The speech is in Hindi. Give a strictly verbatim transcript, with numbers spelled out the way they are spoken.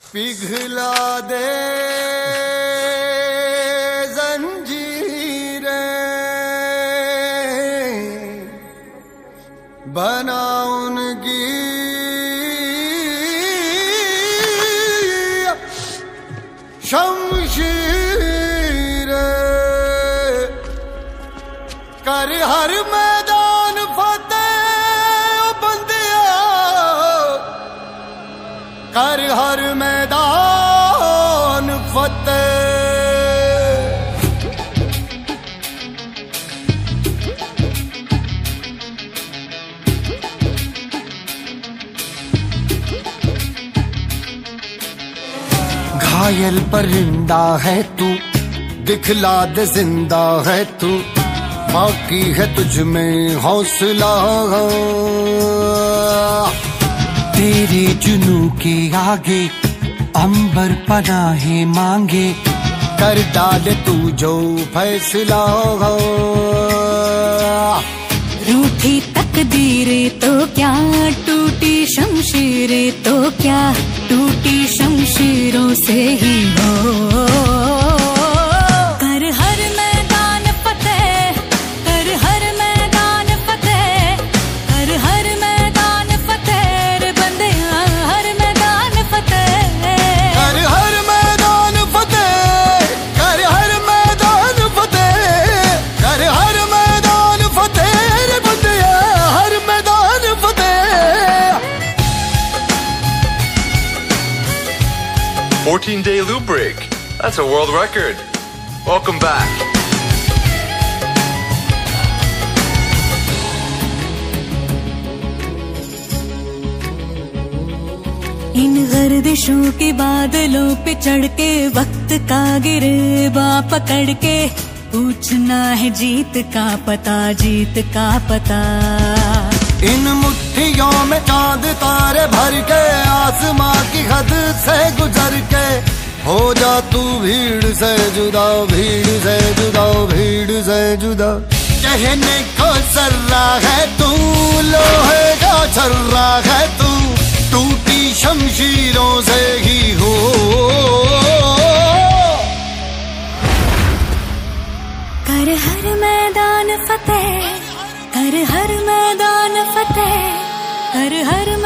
पिघला दे जंजीरें, बना उनकी शमशीरें, कर हर मैदान फतेह बंदिया, कर हर मैदान फतेह। घायल परिंदा है तू, दिखला दे जिंदा है तू, बाकी है तुझ में हौसला। तेरे जुनू के आगे अंबर पनाहे मांगे, कर डाले तू जो फैसला। रूठी तकदीरें तो क्या, टूटी शमशीरें तो क्या, टूटी शमशीरों से ही हो। कर हर मैदान फतेह, कर हर मैदान फतेह, कर हर मैदान फतेह रे बंदिया, हर मैदान फतेह, कर हर मैदान फतेह, कर हर मैदान फतेह, कर हर मैदान फतेह रे बंदिया, हर मैदान फतेह। fourteen day loop break. That's a world record. Welcome back. इन गर्दिशों के बादलों पे चढ़ के, वक्त का गिरबा पकड़ के, पूछना है जीत का पता, जीत का पता। इन मुट्ठियों में चांद तारे भर के, आसमां की हद से गुजर के, हो जा तू भीड़ से जुदा, भीड़ से जुदा, भीड़ से जुदा। कहने को जर्रा है तू, लोहे का छर्रा है तू, टूटी शमशीरों से ही हो। कर हर मैदान फतेह, कर हर मैदान फतेह, कर हर